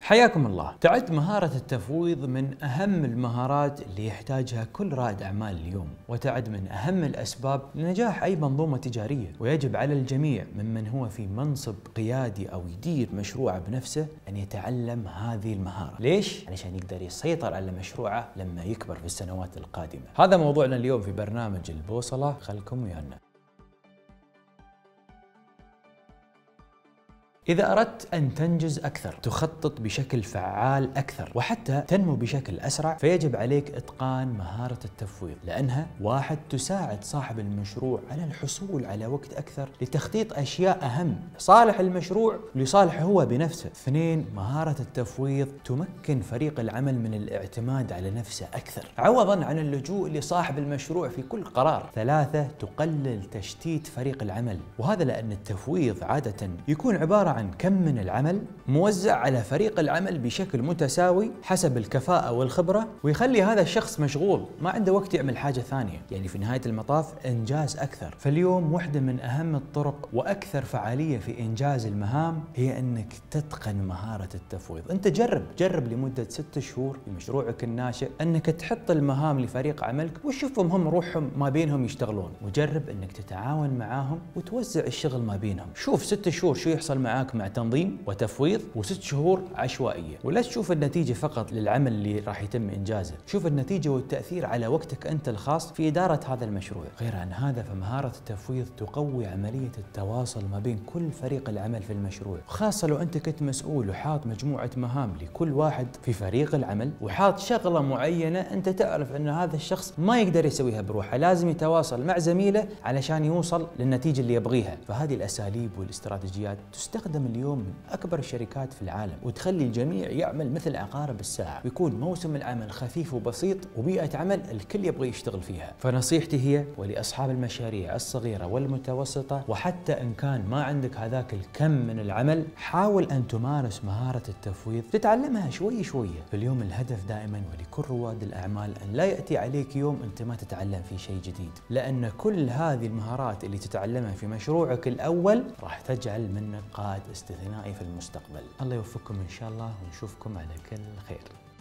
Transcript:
حياكم الله. تعد مهارة التفويض من أهم المهارات اللي يحتاجها كل رائد أعمال اليوم، وتعد من أهم الأسباب لنجاح أي منظومة تجارية، ويجب على الجميع ممن هو في منصب قيادي أو يدير مشروعه بنفسه أن يتعلم هذه المهارة. ليش؟ علشان يقدر يسيطر على مشروعه لما يكبر في السنوات القادمة. هذا موضوعنا اليوم في برنامج البوصلة، خلكم ويانا. إذا أردت أن تنجز أكثر، تخطط بشكل فعال أكثر، وحتى تنمو بشكل أسرع، فيجب عليك إتقان مهارة التفويض، لأنها واحد تساعد صاحب المشروع على الحصول على وقت أكثر لتخطيط أشياء أهم لصالح المشروع ولصالحه هو بنفسه. 2. مهارة التفويض تمكن فريق العمل من الاعتماد على نفسه أكثر، عوضاً عن اللجوء لصاحب المشروع في كل قرار. 3. تقلل تشتيت فريق العمل، وهذا لأن التفويض عادة يكون عبارة عن كم من العمل موزع على فريق العمل بشكل متساوي حسب الكفاءة والخبرة، ويخلي هذا الشخص مشغول ما عنده وقت يعمل حاجة ثانية، يعني في نهاية المطاف إنجاز أكثر. فاليوم واحدة من أهم الطرق وأكثر فعالية في إنجاز المهام هي أنك تتقن مهارة التفويض. أنت جرب لمدة 6 شهور في مشروعك الناشئ أنك تحط المهام لفريق عملك وشوفهم هم روحهم ما بينهم يشتغلون، وجرب أنك تتعاون معاهم وتوزع الشغل ما بينهم. شوف 6 شهور شو يحصل معاك مع تنظيم وتفويض، و6 شهور عشوائية. ولا تشوف النتيجة فقط للعمل اللي راح يتم إنجازه، شوف النتيجة والتأثير على وقتك أنت الخاص في إدارة هذا المشروع. غير عن هذا فمهارة التفويض تقوي عملية التواصل ما بين كل فريق العمل في المشروع، خاصة لو أنت كنت مسؤول وحاط مجموعة مهام لكل واحد في فريق العمل، وحاط شغلة معينة أنت تعرف أن هذا الشخص ما يقدر يسويها بروحه، لازم يتواصل مع زميله علشان يوصل للنتيجة اللي يبغيها. فهذه الأساليب والاستراتيجيات تستخدم اليوم من أكبر الشركات في العالم، وتخلي الجميع يعمل مثل عقارب الساعة، ويكون موسم العمل خفيف وبسيط وبيئة عمل الكل يبغى يشتغل فيها. فنصيحتي هي ولأصحاب المشاريع الصغيرة والمتوسطة، وحتى إن كان ما عندك هذاك الكم من العمل، حاول أن تمارس مهارة التفويض، تتعلمها شوي شوية. في اليوم الهدف دائما ولكل رواد الأعمال أن لا يأتي عليك يوم أنت ما تتعلم فيه شيء جديد، لأن كل هذه المهارات اللي تتعلمها في مشروعك الأول راح تجعل منك قائد استثنائي في المستقبل. الله يوفقكم إن شاء الله، ونشوفكم على كل خير.